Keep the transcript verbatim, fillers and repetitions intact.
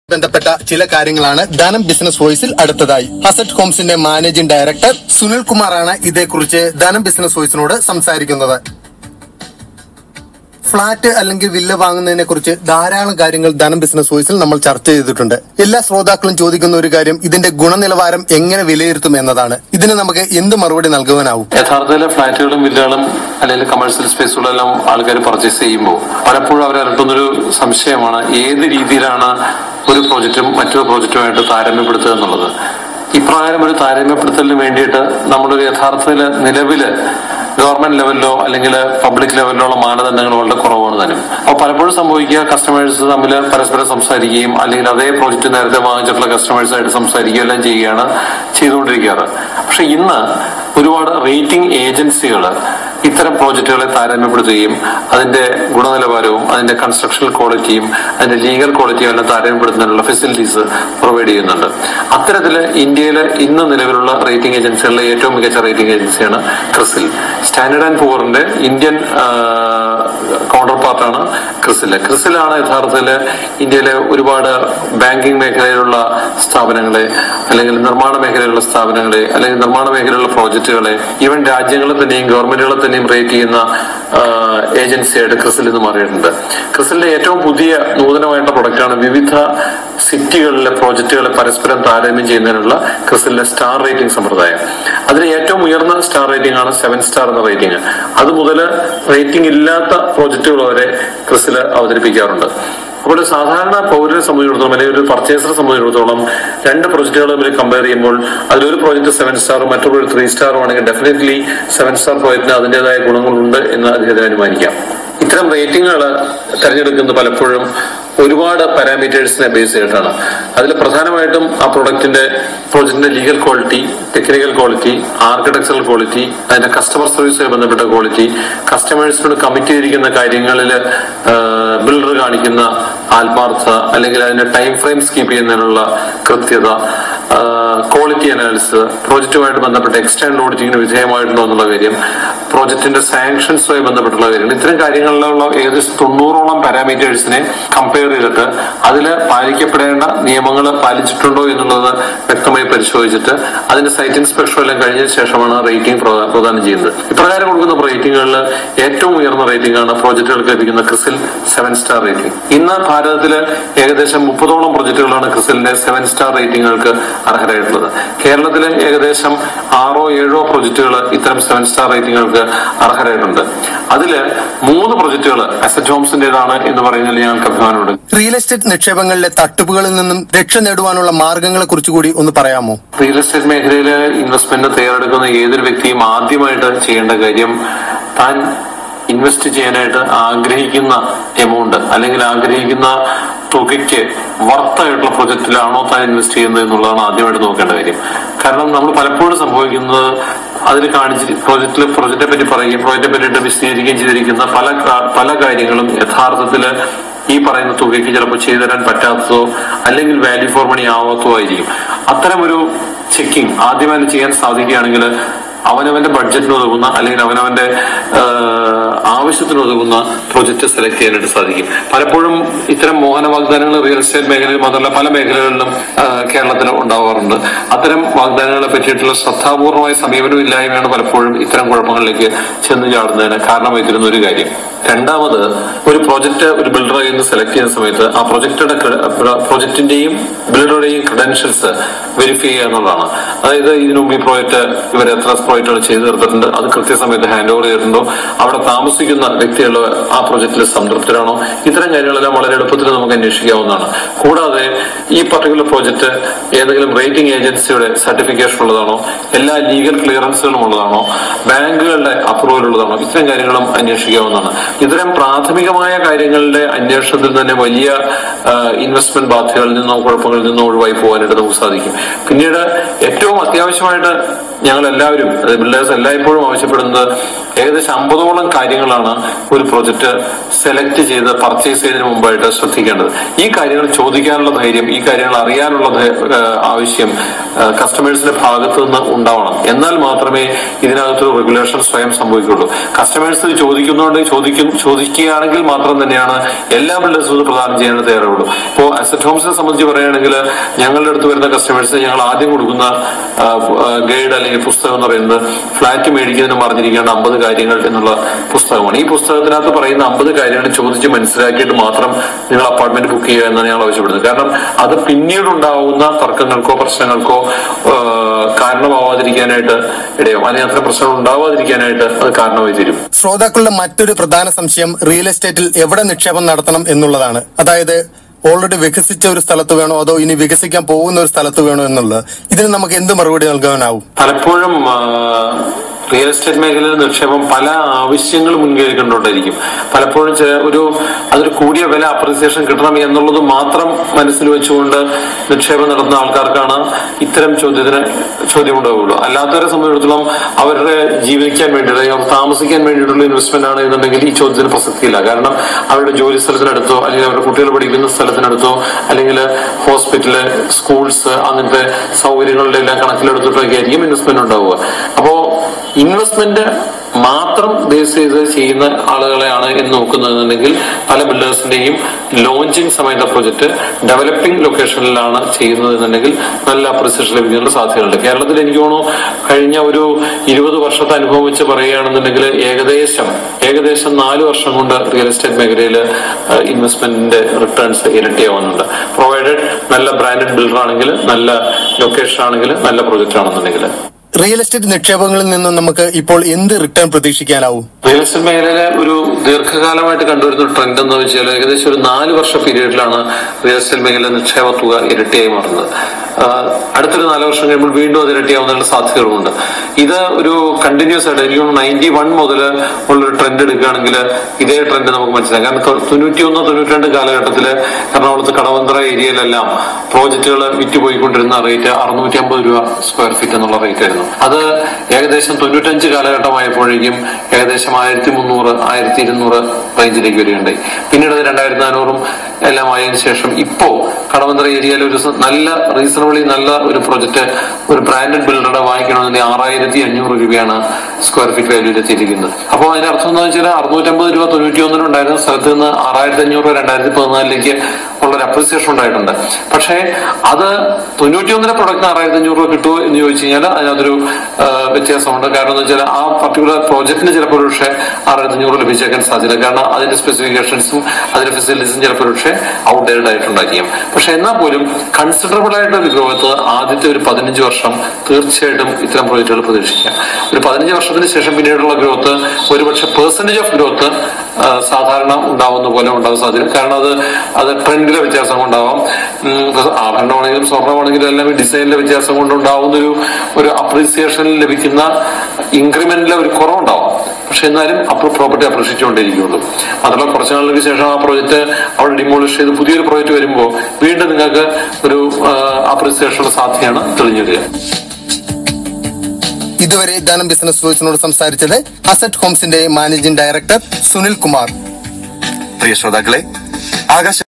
ബന്ധപ്പെട്ട ചില കാര്യങ്ങളാണ് ധനം ബിസിനസ് വോയിസിൽ അടുത്തതായി. അസറ്റ് ഹോംസിന്റെ മാനേജിംഗ് ഡയറക്ടർ സുനിൽ കുമാറാണ് ഇതേക്കുറിച്ച് ധനം ബിസിനസ് വോയിസിനോട് സംസാരിക്കുന്നത്. ഫ്ളാറ്റ് അല്ലെങ്കിൽ വില്ല വാങ്ങുന്നതിനെ കുറിച്ച് ധാരാളം കാര്യങ്ങൾ ധനം ബിസിനസ് വോയിസിൽ നമ്മൾ ചർച്ച ചെയ്തിട്ടുണ്ട്. എല്ലാ ശ്രോതാക്കളും ചോദിക്കുന്ന ഒരു കാര്യം ഇതിന്റെ ഗുണനിലവാരം എങ്ങനെ വിലയിരുത്തും എന്നതാണ്. ഇതിന് നമുക്ക് എന്ത് മറുപടി നൽകുവാനാവും? യഥാർത്ഥത്തിലെ ഫ്ളാറ്റുകളും വില്ലകളും അല്ലെങ്കിൽ കമേഴ്ഷ്യൽ സ്പേസുകളെല്ലാം ആൾക്കാർ പർച്ചേസ് ചെയ്യുമ്പോൾ പലപ്പോഴും അവർ അലട്ടുന്നൊരു സംശയമാണ് ഏത് രീതിയിലാണ് ഒരു പ്രോജക്റ്റും മറ്റൊരു പ്രോജക്റ്റുമായിട്ട് താരതമ്യപ്പെടുത്തുക എന്നുള്ളത്. ഇപ്രകാരം ഒരു താരതമ്യപ്പെടുത്തലിന് വേണ്ടിയിട്ട് നമ്മളൊരു യഥാർത്ഥത്തിൽ നിലവില് ഗവൺമെന്റ് ലെവലിലോ അല്ലെങ്കിൽ പബ്ലിക് ലെവലിലോ ഉള്ള മാനദണ്ഡങ്ങൾ വളരെ കുറവാണ് തന്നെ. അപ്പോൾ പലപ്പോഴും സംഭവിക്കുക കസ്റ്റമേഴ്സ് തമ്മിൽ പരസ്പരം സംസാരിക്കുകയും അല്ലെങ്കിൽ അതേ പ്രോജക്റ്റ് നേരത്തെ വാങ്ങിച്ചിട്ടുള്ള കസ്റ്റമേഴ്സായിട്ട് സംസാരിക്കുകയും എല്ലാം ചെയ്യുകയാണ് ചെയ്തുകൊണ്ടിരിക്കാറ്. പക്ഷെ ഇന്ന് ഒരുപാട് റേറ്റിംഗ് ഏജൻസികൾ ഇത്തരം പ്രോജക്റ്റുകളെ താരതമ്യപ്പെടുത്തുകയും അതിന്റെ ഗുണനിലവാരവും അതിന്റെ കൺസ്ട്രക്ഷൻ ക്വാളിറ്റിയും അതിന്റെ ലീഗൽ ക്വാളിറ്റിയും എല്ലാം താരതമ്യപ്പെടുത്തുന്നതിനുള്ള ഫെസിലിറ്റീസ് പ്രൊവൈഡ് ചെയ്യുന്നുണ്ട്. അത്തരത്തില് ഇന്ത്യയിലെ ഇന്ന് നിലവിലുള്ള റേറ്റിംഗ് ഏജൻസികളിലെ ഏറ്റവും മികച്ച റേറ്റിംഗ് ഏജൻസിയാണ് ക്രിസിൽ. സ്റ്റാൻഡേർഡ് ആൻഡ് പൂവറിന്റെ ഇന്ത്യൻ കൗണ്ടർ പാർട്ടാണ് ക്രിസില്. ക്രിസിലാണ് യഥാർത്ഥത്തില് ഇന്ത്യയിലെ ഒരുപാട് ബാങ്കിങ് മേഖലയിലുള്ള സ്ഥാപനങ്ങളെ അല്ലെങ്കിൽ നിർമ്മാണ മേഖലയിലുള്ള സ്ഥാപനങ്ങളെ അല്ലെങ്കിൽ നിർമ്മാണ മേഖലയിലുള്ള പ്രോജക്റ്റുകളെ ഈവൻ രാജ്യങ്ങളെ തന്നെയും ഗവൺമെന്റുകളെ തന്നെയും റേറ്റ് ചെയ്യുന്ന ഏജൻസിയായിട്ട് ക്രിസിൽ ഇന്ന് മാറിയിട്ടുണ്ട്. ക്രിസിലിന്റെ ഏറ്റവും പുതിയ നൂതനമായിട്ടുള്ള പ്രൊഡക്റ്റാണ് വിവിധ സിറ്റികളിലെ പ്രോജക്റ്റുകളെ പരസ്പരം താരതമ്യം ചെയ്യുന്നതിനുള്ള ക്രിസിലിന്റെ സ്റ്റാർ റേറ്റിംഗ് സമ്പ്രദായം. അതിൽ ഏറ്റവും ഉയർന്ന സ്റ്റാർ റേറ്റിംഗ് ആണ് സെവൻ സ്റ്റാർ എന്ന റേറ്റിംഗ്. അത് മുതൽ റേറ്റിംഗ് ഇല്ലാത്ത പ്രോജക്റ്റുകൾ വരെ ക്രിസിൽ അവതരിപ്പിക്കാറുണ്ട്. അപ്പോൾ സാധാരണ പൗരനെ സംബന്ധിച്ചിടത്തോളം അല്ലെങ്കിൽ ഒരു പർച്ചേസറെ സംബന്ധിച്ചിടത്തോളം രണ്ട് പ്രോജക്റ്റുകൾ തമ്മിൽ കമ്പയർ ചെയ്യുമ്പോൾ അതിലൊരു പ്രോജക്റ്റ് സെവൻ സ്റ്റാറും മറ്റൊരു ത്രീ സ്റ്റാറും ആണെങ്കിൽ ഡെഫിനറ്റ്ലി സെവൻ സ്റ്റാർ പ്രോജക്റ്റിന് അതിൻ്റെതായ ഗുണങ്ങളുണ്ട് എന്ന് അദ്ദേഹത്തിന് അനുമാനിക്കാം. ഇത്തരം റേറ്റിംഗുകൾ തെരഞ്ഞെടുക്കുന്നത് പലപ്പോഴും ഒരുപാട് പാരാമീറ്റേഴ്സിനെ ബേസ് ചെയ്തിട്ടാണ്. അതിൽ പ്രധാനമായിട്ടും ആ പ്രൊഡക്റ്റിന്റെ പ്രോജക്റ്റിന്റെ legal quality, technical quality, architectural quality, അതിന്റെ കസ്റ്റമർ സർവീസുമായി ബന്ധപ്പെട്ട ക്വാളിറ്റി, കസ്റ്റമേഴ്സിനോട് കമ്മിറ്റ് ചെയ്തിരിക്കുന്ന കാര്യങ്ങളിൽ ബിൽഡർ കാണിക്കുന്ന ആത്മാർത്ഥത അല്ലെങ്കിൽ അതിന്റെ ടൈം ഫ്രെയിംസ് കീപ്പ് ചെയ്യുന്നതിനുള്ള കൃത്യത, ക്വാളിറ്റി അനാലിസിസ്, പ്രോജക്റ്റുമായിട്ട് ബന്ധപ്പെട്ട എക്സ്റ്റേണൽ ഓഡിറ്റിങ്ങിന് വിധേയമായിട്ടുണ്ടോ എന്നുള്ള കാര്യം, പ്രോജക്റ്റിന്റെ സാങ്ഷൻസുമായി ബന്ധപ്പെട്ടുള്ള കാര്യങ്ങൾ, ഇത്തരം കാര്യങ്ങളിലുള്ള ഏകദേശം തൊണ്ണൂറോളം പാരാമീറ്റേഴ്സിനെ കമ്പയർ ചെയ്തിട്ട് അതിൽ പാലിക്കപ്പെടേണ്ട നിയമങ്ങൾ പാലിച്ചിട്ടുണ്ടോ എന്നുള്ളത് വ്യക്തമായി പരിശോധിച്ചിട്ട് അതിന്റെ സൈറ്റ് ഇൻസ്പെക്ഷൻ എല്ലാം കഴിഞ്ഞ ശേഷമാണ് റേറ്റിംഗ് പ്രദാനം ചെയ്യുന്നത്. ഇപ്രകാരം കൊടുക്കുന്ന റേറ്റിംഗുകളിൽ ഏറ്റവും ഉയർന്ന റേറ്റിംഗ് ആണ് പ്രോജക്റ്റുകൾക്ക് ലഭിക്കുന്ന ക്രിസിൽ സെവൻ സ്റ്റാർ റേറ്റിംഗ്. ഇന്ന് ഭാരതത്തില് ഏകദേശം മുപ്പതോളം പ്രോജക്റ്റുകളാണ് ക്രിസിലിന്റെ സെവൻ സ്റ്റാർ റേറ്റിംഗുകൾക്ക് അർഹരായിട്ടുള്ളത്. കേരളത്തിലെ ഏകദേശം ആറോ ഏഴോ പ്രോജക്റ്റുകൾ ഇത്തരം സെവൻ സ്റ്റാർ റേറ്റിംഗുകൾക്ക് അർഹരായിട്ടുണ്ട്. അതില് മൂന്ന് പ്രോജക്റ്റുകൾ അസറ്റ് ഹോംസിന്റേതാണ് എന്ന് പറയുന്നതിൽ ഞങ്ങൾക്ക് അഭിമാനമുണ്ട്. റിയൽ എസ്റ്റേറ്റ് നിക്ഷേപങ്ങളിലെ തട്ടിപ്പുകളിൽ നിന്നും രക്ഷ നേടുവാനുള്ള മാർഗങ്ങളെ കുറിച്ച് കൂടി ഒന്ന് പറയാമോ? റിയൽ എസ്റ്റേറ്റ് മേഖലയിൽ ഇൻവെസ്റ്റ്മെന്റ് തയ്യാറെടുക്കുന്ന ഏതൊരു വ്യക്തിയും ആദ്യമായിട്ട് ചെയ്യേണ്ട കാര്യം താൻ ഇൻവെസ്റ്റ് ചെയ്യാനായിട്ട് ആഗ്രഹിക്കുന്ന എമൗണ്ട് അല്ലെങ്കിൽ ആഗ്രഹിക്കുന്ന തുകയ്ക്ക് വർത്തായിട്ടുള്ള പ്രൊജക്റ്റിലാണോ താൻ ഇൻവെസ്റ്റ് ചെയ്യുന്നത് എന്നുള്ളതാണ് ആദ്യമായിട്ട് നോക്കേണ്ട കാര്യം. കാരണം നമ്മൾ പലപ്പോഴും സംഭവിക്കുന്നത് അതിൽ കാണിച്ച് പ്രോജക്റ്റിൽ പ്രൊജക്റ്റിനെ പറ്റി പറയുകയും പ്രോജക്റ്റിനെ പറ്റിയിട്ട് വിശദീകരിക്കുകയും ചെയ്തിരിക്കുന്ന പല പല കാര്യങ്ങളും യഥാർത്ഥത്തില് ഈ പറയുന്ന തുകയ്ക്ക് ചിലപ്പോൾ ചെയ്തു തരാൻ പറ്റാത്തതോ അല്ലെങ്കിൽ വാല്യൂ ഫോർ മണി ആവാത്തതോ ആയിരിക്കും. അത്തരമൊരു ചെക്കിങ് ആദ്യമായി ചെയ്യാൻ സാധിക്കുകയാണെങ്കിൽ അവനവന്റെ ബഡ്ജറ്റിന് ഒതുങ്ങുന്ന അല്ലെങ്കിൽ അവനവന്റെ ആവശ്യത്തിന് ഒതുങ്ങുന്ന പ്രൊജക്ട് സെലക്ട് ചെയ്യാനായിട്ട് സാധിക്കും. പലപ്പോഴും ഇത്തരം മോഹന വാഗ്ദാനങ്ങൾ റിയൽ എസ്റ്റേറ്റ് മേഖലയിൽ മാത്രമല്ല പല മേഖലകളിലും കേരളത്തിൽ ഉണ്ടാവാറുണ്ട്. അത്തരം വാഗ്ദാനങ്ങളെ പറ്റിയിട്ടുള്ള ശ്രദ്ധാപൂർവമായ സമീപനമില്ലായ്മയാണ് പലപ്പോഴും ഇത്തരം കുഴപ്പങ്ങളിലേക്ക് ചെന്ന് ചാടുന്നതിന് കാരണമായി തീരുന്ന ഒരു കാര്യം. രണ്ടാമത്, ഒരു പ്രോജക്റ്റ് ഒരു ബിൽഡറെ നിന്ന് സെലക്ട് ചെയ്യുന്ന സമയത്ത് ആ പ്രൊജക്റ്റുടെ പ്രൊജക്റ്റിന്റെയും ബിൽഡറുടെയും ക്രെഡൻഷ്യൽസ് വെരിഫൈ ചെയ്യുക എന്നുള്ളതാണ്. അതായത് ഇതിനു മുമ്പ് ഈ പ്രോജക്റ്റ് ഇവർ എത്ര പ്രോജക്റ്റുകൾ ചെയ്തു തീർത്തിട്ടുണ്ട്, അത് കൃത്യസമയത്ത് ഹാൻഡ് ഓവർ ചെയ്തിട്ടുണ്ടോ, അവിടെ താമസിക്കുന്ന വ്യക്തികൾ ആ പ്രൊജക്റ്റിൽ സംതൃപ്തരാണോ, ഇത്തരം കാര്യങ്ങളെല്ലാം വളരെ എളുപ്പത്തിൽ നമുക്ക് അന്വേഷിക്കാവുന്നതാണ്. കൂടാതെ ഈ പർട്ടിക്കുലർ പ്രോജക്റ്റ് ഏതെങ്കിലും റേറ്റിംഗ് ഏജൻസിയുടെ സർട്ടിഫിക്കേഷൻ ഉള്ളതാണോ, എല്ലാ ലീഗൽ ക്ലിയറൻസുകളും ഉള്ളതാണോ, ബാങ്കുകളുടെ അപ്രൂവൽ ഉള്ളതാണോ, ഇത്തരം കാര്യങ്ങളും അന്വേഷിക്കാവുന്നതാണ്. ഇത്തരം പ്രാഥമികമായ കാര്യങ്ങളുടെ അന്വേഷണത്തിൽ തന്നെ വലിയ ഇൻവെസ്റ്റ്മെന്റ് ബാധ്യതകളിൽ നിന്നോ കുഴപ്പങ്ങളിൽ നിന്നോ ഒഴിവായി പോകാനായിട്ട് നമുക്ക് സാധിക്കും. പിന്നീട് ഏറ്റവും അത്യാവശ്യമായിട്ട് ഞങ്ങൾ എല്ലാവരും ബിൽഡേഴ്സ് എല്ലായ്പ്പോഴും ആവശ്യപ്പെടുന്നത് ഏകദേശം അമ്പതോളം കാര്യങ്ങളാണ് ഒരു പ്രൊജക്ട് സെലക്ട് ചെയ്ത് പർച്ചേസ് ചെയ്തതിന് മുമ്പായിട്ട് ശ്രദ്ധിക്കേണ്ടത്. ഈ കാര്യങ്ങൾ ചോദിക്കാനുള്ള ധൈര്യം, ഈ കാര്യങ്ങൾ അറിയാനുള്ള ആവശ്യം കസ്റ്റമേഴ്സിന്റെ ഭാഗത്തു നിന്ന് ഉണ്ടാവണം. എന്നാൽ മാത്രമേ ഇതിനകത്തൊരു റെഗുലേഷൻ സ്വയം സംഭവിക്കുള്ളൂ. കസ്റ്റമേഴ്സ് ചോദിക്കുന്നതുകൊണ്ട് ചോദിക്കും ചോദിക്കുകയാണെങ്കിൽ മാത്രം തന്നെയാണ് എല്ലാ ബിൽഡേഴ്സും പ്രദാനം ചെയ്യാൻ തയ്യാറുള്ളൂ. ഇപ്പോൾ അസറ്റ് ഹോംസിനെ സംബന്ധിച്ച് പറയുകയാണെങ്കിൽ ഞങ്ങളുടെ അടുത്ത് വരുന്ന കസ്റ്റമേഴ്സ് ഞങ്ങൾ ആദ്യം കൊടുക്കുന്ന ഗൈഡ് അല്ലെങ്കിൽ പുസ്തകം എന്ന് പറയുന്നത് ഫ്ലാറ്റ് മേടിക്കുന്നതിന് പറഞ്ഞിരിക്കേണ്ട അമ്പത് കാര്യങ്ങൾ എന്നുള്ള പുസ്തകമാണ്. ഈ പുസ്തകത്തിനകത്ത് പറയുന്ന അമ്പത് കാര്യങ്ങൾ ചോദിച്ച് മനസ്സിലാക്കിയിട്ട് മാത്രം നിങ്ങൾ അപ്പാർട്ട്മെന്റ് ബുക്ക് ചെയ്യുക എന്നാണ് ഞങ്ങൾ ആവശ്യപ്പെടുന്നത്. കാരണം അത് പിന്നീട് ഉണ്ടാവുന്ന തർക്കങ്ങൾക്കോ പ്രശ്നങ്ങൾക്കോ കാരണമാവാതിരിക്കാനായിട്ട് ഇടയാവും. അല്ലെങ്കിൽ അത്ര പ്രശ്നങ്ങൾ ഉണ്ടാവാതിരിക്കാനായിട്ട് അത് കാരണമായി തീരും. ശ്രോതാക്കളുടെ മറ്റൊരു പ്രധാന സംശയം റിയൽ എസ്റ്റേറ്റിൽ എവിടെ നിക്ഷേപം നടത്തണം എന്നുള്ളതാണ്. അതായത് ഓൾറെഡി വികസിച്ച ഒരു സ്ഥലത്ത് വേണോ അതോ ഇനി വികസിക്കാൻ പോകുന്ന ഒരു സ്ഥലത്ത് വേണോ എന്നുള്ളത്. ഇതിന് നമുക്ക് എന്ത് മറുപടി നൽകാനാവും? പലപ്പോഴും റിയൽ എസ്റ്റേറ്റ് മേഖലയിൽ നിക്ഷേപം പല ആവശ്യങ്ങൾ മുൻകൈ കണ്ടുകൊണ്ടിരിക്കും. പലപ്പോഴും ഒരു അതൊരു കൂടിയ വില അപ്രീസിയേഷൻ കിട്ടണം എന്നുള്ളത് മാത്രം മനസ്സിൽ വെച്ചുകൊണ്ട് നിക്ഷേപം നടത്തുന്ന ആൾക്കാർക്കാണ് ഇത്തരം ചോദ്യത്തിന് ചോദ്യം ഉണ്ടാവുകയുള്ളൂ. അല്ലാത്തവരെ സംബന്ധിച്ചിടത്തോളം അവരുടെ ജീവിക്കാൻ വേണ്ടിയിട്ട് അവർ താമസിക്കാൻ വേണ്ടിയിട്ടുള്ള ഇൻവെസ്റ്റ്മെന്റ് ആണ് എന്നുണ്ടെങ്കിൽ ഈ ചോദ്യത്തിന് പ്രസക്തിയില്ല. കാരണം അവരുടെ ജോലി സ്ഥലത്തിനടുത്തോ അല്ലെങ്കിൽ അവരുടെ കുട്ടികൾ പഠിക്കുന്ന സ്ഥലത്തിനടുത്തോ അല്ലെങ്കിൽ ഹോസ്പിറ്റല്, സ്കൂൾസ്, അങ്ങനത്തെ സൗകര്യങ്ങളുടെ എല്ലാം കണക്കിലെടുത്തിട്ടൊക്കെ ആയിരിക്കും ഇൻവെസ്റ്റ്മെന്റ് ഉണ്ടാവുക. അപ്പോ ഇൻവെസ്റ്റ്മെന്റ് മാത്രം ബേസ് ചെയ്ത് ചെയ്യുന്ന ആളുകളെയാണ് എന്ന് നോക്കുന്നതെന്നുണ്ടെങ്കിൽ പല ബിൽഡേഴ്സിന്റെയും ലോഞ്ചിങ് സമയത്തെ പ്രൊജക്ട് ഡെവലപ്പിംഗ് ലൊക്കേഷനിലാണ് ചെയ്യുന്നത് എന്നുണ്ടെങ്കിൽ നല്ല അപ്രിസിയേഷൻ ലഭിക്കാനുള്ള സാധ്യതയുണ്ട്. കേരളത്തിൽ എനിക്ക് തോന്നുന്നു കഴിഞ്ഞ ഒരു ഇരുപത് വർഷത്തെ അനുഭവം വെച്ച് പറയുകയാണെന്നുണ്ടെങ്കിൽ ഏകദേശം ഏകദേശം നാല് വർഷം കൊണ്ട് റിയൽ എസ്റ്റേറ്റ് മേഖലയിൽ ഇൻവെസ്റ്റ്മെന്റിന്റെ റിട്ടേൺസ് ഇരട്ടിയാവുന്നുണ്ട്. പ്രൊവൈഡഡ് നല്ല ബ്രാൻഡഡ് ബിൽഡർ ആണെങ്കിൽ, നല്ല ലൊക്കേഷൻ ആണെങ്കിൽ, നല്ല പ്രൊജക്ട് ആണെന്നുണ്ടെങ്കിൽ. റിയൽ എസ്റ്റേറ്റ് നിക്ഷേപങ്ങളിൽ നിന്നും നമുക്ക് ഇപ്പോൾ എന്ത് റിട്ടേൺ പ്രതീക്ഷിക്കാനാവും? റിയൽ എസ്റ്റേറ്റ് മേഖലയിലെ ഒരു ദീർഘകാലമായിട്ട് കണ്ടുവരുന്ന ട്രെൻഡ് എന്ന് വെച്ചാൽ ഏകദേശം ഒരു നാല് വർഷ പീരീഡിലാണ് റിയൽ എസ്റ്റേറ്റ് മേഖല നിക്ഷേപ തുക ഇരട്ടിയായി മാറുന്നത്. അടുത്തൊരു നാല് വർഷം കഴിയുമ്പോൾ വീണ്ടും അത് ഇരട്ടിയാവുന്നതിനുള്ള സാധ്യതകളുമുണ്ട്. ഇത് ഒരു കണ്ടിന്യൂസ് ആയിട്ട് എനിക്ക് നയൻറ്റി വൺ മുതൽ ഉള്ളൊരു ട്രെൻഡ് എടുക്കുകയാണെങ്കിൽ ഇതേ ട്രെൻഡ് നമുക്ക് മനസ്സിലാക്കാം. കാരണം തൊണ്ണൂറ്റി ഒന്ന് തൊണ്ണൂറ്റി രണ്ട് കാലഘട്ടത്തിൽ എറണാകുളത്ത് കടവന്ത്ര ഏരിയയിലെല്ലാം പ്രോജക്റ്റുകൾ വിറ്റുപോയിക്കൊണ്ടിരുന്ന റേറ്റ് അറുന്നൂറ്റി അമ്പത് രൂപ സ്ക്വയർ ഫീറ്റ് എന്നുള്ള റേറ്റ് ആയിരുന്നു. അത് ഏകദേശം തൊണ്ണൂറ്റഞ്ച് കാലഘട്ടമായപ്പോഴേക്കും ഏകദേശം ആയിരത്തി മുന്നൂറ് ആയിരത്തി ഇരുന്നൂറ് റേഞ്ചിലേക്ക് വരികയുണ്ടായി. പിന്നീട് അത് രണ്ടായിരത്തി നാനൂറും എല്ലാം ആയതിനു ശേഷം ഇപ്പോ കടവന്ത്ര ഏരിയയിൽ ഒരു നല്ല റീസണബിളി നല്ല ഒരു പ്രൊജക്ട് ഒരു ബ്രാൻഡഡ് ബിൽഡറുടെ വാങ്ങിക്കണമെങ്കിൽ ആറായിരത്തി അഞ്ഞൂറ് രൂപയാണ് സ്ക്വയർ ഫീറ്റ് വാല്യൂയിൽ എത്തിയിരിക്കുന്നത്. അപ്പോൾ അതിന്റെ അർത്ഥം എന്ന് വെച്ചാൽ അറുന്നൂറ്റമ്പത് രൂപ തൊണ്ണൂറ്റി ഒന്നിന് ഉണ്ടായിരുന്ന സ്ഥലത്ത് നിന്ന് ആറായിരത്തി അഞ്ഞൂറ് രണ്ടായിരത്തി പതിനാലിലേക്ക് ഉള്ളൊരു അപ്രിസിയേഷൻ ഉണ്ടായിട്ടുണ്ട്. പക്ഷേ അത് തൊണ്ണൂറ്റി ഒന്നിലെ പ്രൊഡക്റ്റിന് ആറായിരത്തി അഞ്ഞൂറ് രൂപ കിട്ടുമോ എന്ന് ചോദിച്ചു കഴിഞ്ഞാൽ അതിനകത്തൊരു വ്യത്യാസമുണ്ട്. കാരണം എന്ന് വെച്ചാൽ ആ പർട്ടിക്കുലർ പ്രോജക്റ്റിന് ചിലപ്പോൾ പക്ഷേ ആറായിരത്തി അഞ്ഞൂറ് ലഭിച്ചേക്കാൻ സാധ്യത. കാരണം അതിന്റെ സ്പെസിഫിക്കേഷൻസും അതിന്റെ ഫെസിലിറ്റീസും ചിലപ്പോൾ പക്ഷേ ഔട്ട്ഡേറ്റഡ് ആയിട്ടുണ്ടായിരിക്കും. പക്ഷെ എന്നാൽ പോലും കൺസിഡറബിൾ ആയിട്ടൊരു ഗ്രോത്ത് ആദ്യത്തെ ഒരു പതിനഞ്ച് വർഷം തീർച്ചയായിട്ടും ഇത്തരം പ്രോജക്റ്റുകൾ പ്രതീക്ഷിക്കാം. ഒരു പതിനഞ്ച് വർഷത്തിന് ശേഷം പിന്നീടുള്ള ഗ്രോത്ത് ഒരുപക്ഷെ പെർസെന്റേജ് ഓഫ് ഗ്രോത്ത് സാധാരണ ഉണ്ടാവുന്ന പോലെ ഉണ്ടാവാൻ സാധ്യത. കാരണം അത് അത് ട്രെൻഡിലെ വ്യത്യാസം കൊണ്ടാവാം, ആഭരണമാണെങ്കിലും സ്വർണ്ണമാണെങ്കിലും എല്ലാം ഡിസൈനിലെ വ്യത്യാസം കൊണ്ടുണ്ടാവുന്ന ഒരു ഒരു അപ്രീസിയേഷനിൽ ലഭിക്കുന്ന ഇൻക്രിമെന്റിലെ ഒരു കുറവുണ്ടാവും. പക്ഷെ എന്നാലും അപ്പോൾ പ്രോപ്പർട്ടി അപ്രീഷിച്ചുകൊണ്ടിരിക്കുകയുള്ളൂ. മാത്രമല്ല കുറച്ചു നാളുകൾക്ക് ശേഷം ആ പ്രോജക്റ്റ് അവിടെ ഡിമോളിഷ് ചെയ്ത് പുതിയൊരു പ്രോജക്റ്റ് വരുമ്പോൾ വീണ്ടും നിങ്ങൾക്ക് ഒരു അപ്രീസിയേഷനുള്ള സാധ്യതയാണ് തെളിഞ്ഞു വരിക. ഇതുവരെ ധനം ബിസിനസ് വോയിസിനോട് സംസാരിച്ചത് അസറ്റ് ഹോംസിന്റെ മാനേജിംഗ് ഡയറക്ടർ സുനിൽ കുമാർ. പ്രിയ ശ്രോതാക്കളെ, ആകാശ